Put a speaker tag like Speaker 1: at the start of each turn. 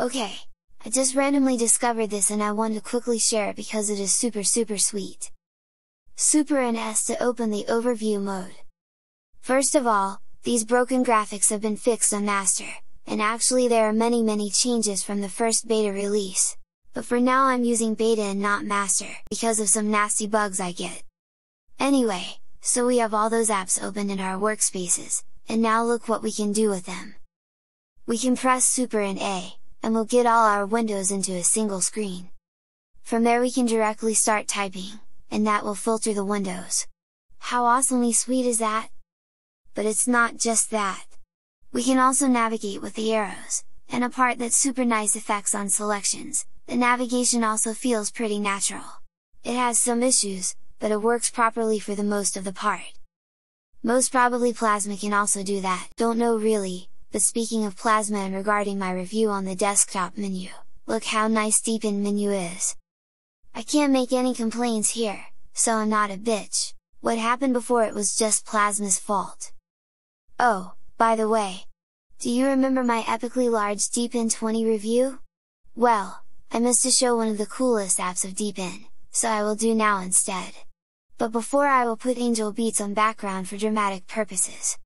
Speaker 1: Okay, I just randomly discovered this and I want to quickly share it because it is super sweet. Super and S to open the overview mode. First of all, these broken graphics have been fixed on master, and actually there are many changes from the first beta release, but for now I'm using beta and not master, because of some nasty bugs I get. Anyway, so we have all those apps open in our workspaces, and now look what we can do with them. We can press Super and A, and we'll get all our windows into a single screen. From there we can directly start typing, and that will filter the windows. How awesomely sweet is that? But it's not just that! We can also navigate with the arrows, and apart that super nice effects on selections, the navigation also feels pretty natural. It has some issues, but it works properly for the most of the part. Most probably Plasma can also do that, don't know really, but speaking of Plasma and regarding my review on the desktop menu, look how nice Deepin menu is! I can't make any complaints here, so I'm not a bitch. What happened before it was just Plasma's fault. Oh, by the way, do you remember my epically large Deepin 20 review? Well, I missed to show one of the coolest apps of Deepin, so I will do now instead. But before I will put Angel Beats on background for dramatic purposes.